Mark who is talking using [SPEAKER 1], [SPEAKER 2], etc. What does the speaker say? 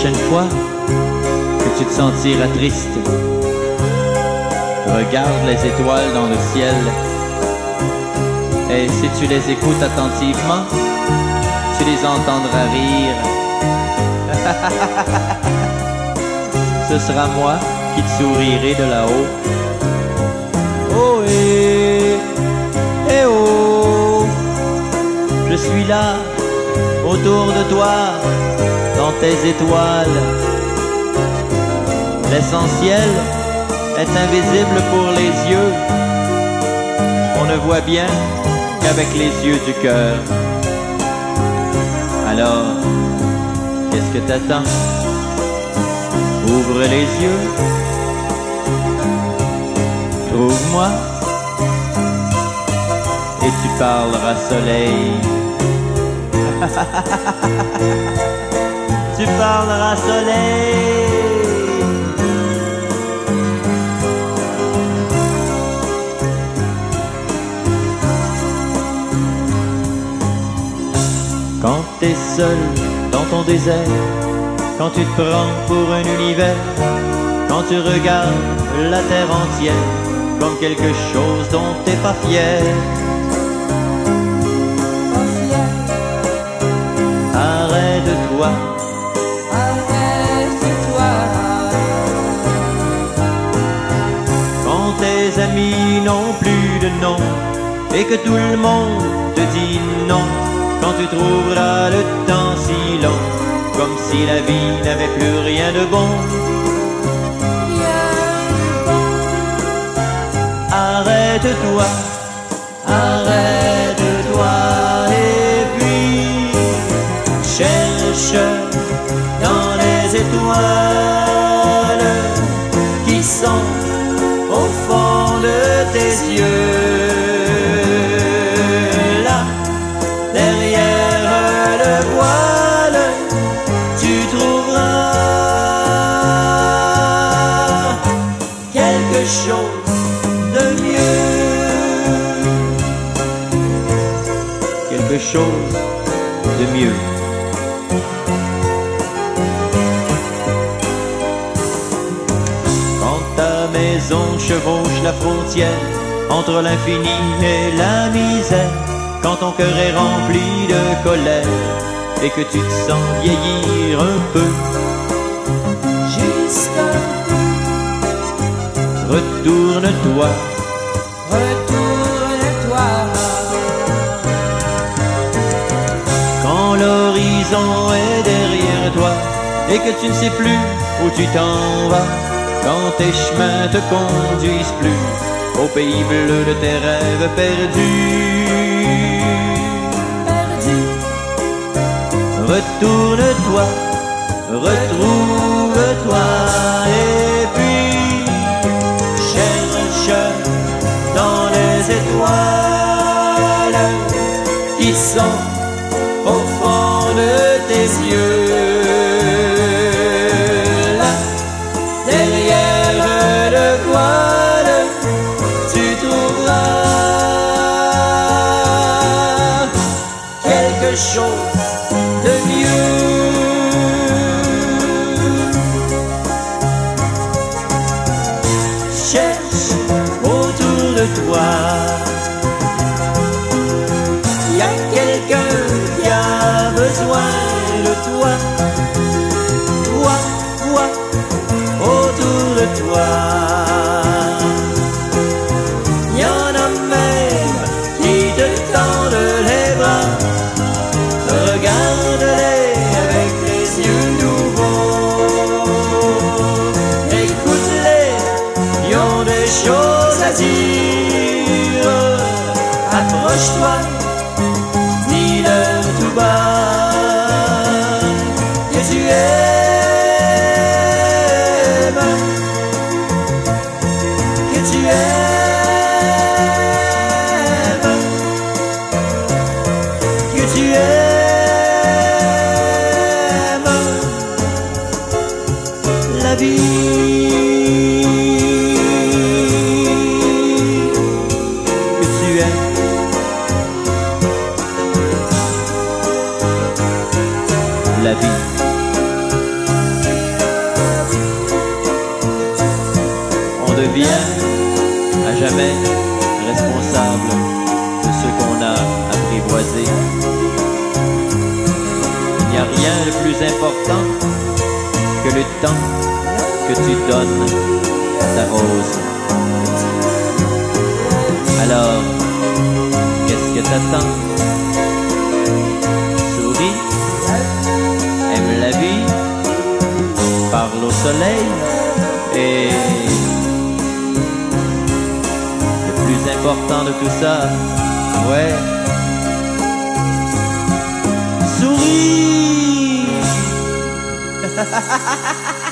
[SPEAKER 1] prochaine fois que tu te sentiras triste, regarde les étoiles dans le ciel et si tu les écoutes attentivement, tu les entendras rire. Ce sera moi qui te sourirai de là-haut. Oh eh oh, je suis là autour de toi, dans tes étoiles. L'essentiel est invisible pour les yeux. On ne voit bien qu'avec les yeux du cœur. Alors, qu'est-ce que t'attends? Ouvre les yeux, trouve-moi, et tu parleras soleil. Tu parleras soleil. Quand t'es seul dans ton désert, quand tu te prends pour un univers, quand tu regardes la terre entière comme quelque chose dont t'es pas fier. Arrête-toi,
[SPEAKER 2] arrête-toi.
[SPEAKER 1] Quand tes amis n'ont plus de nom et que tout le monde te dit non, quand tu trouveras le temps si long, comme si la vie n'avait plus rien de bon. Arrête-toi, arrête-toi et puis cherche dans les étoiles qui sont au fond de tes yeux. Là, derrière le voile, tu trouveras quelque chose de mieux. Quelque chose de mieux. Quand ta maison chevauche la frontière entre l'infini et la misère, quand ton cœur est rempli de colère et que tu te sens vieillir un peu,
[SPEAKER 2] Juste un peu,
[SPEAKER 1] retourne-toi,
[SPEAKER 2] retourne-toi.
[SPEAKER 1] quand l'horizon est derrière toi et que tu ne sais plus où tu t'en vas, quand tes chemins te conduisent plus au pays bleu de tes rêves perdus.
[SPEAKER 2] Perdu,
[SPEAKER 1] Retourne-toi, retrouve-toi et puis cherche dans les étoiles qui sont au fond de tes yeux. Là, derrière le voile, tu trouveras quelque chose de mieux. Cherche autour de toi. Il y a quelqu'un qui a besoin de toi. Toi, toi, autour de toi. Il y en a même qui te tendent les bras. Regarde-les avec les yeux nouveaux. Écoute-les, ils ont des choses à dire. Approche-toi, dis-leur tout bas que tu aimes, que tu aimes, que tu aimes la vie, que tu aimes la vie. devient à jamais responsable de ce qu'on a apprivoisé. Il n'y a rien de plus important que le temps que tu donnes à ta rose. Alors, qu'est-ce que t'attends? Souris, aime la vie, parle au soleil et le plus important de tout ça, ouais, souris.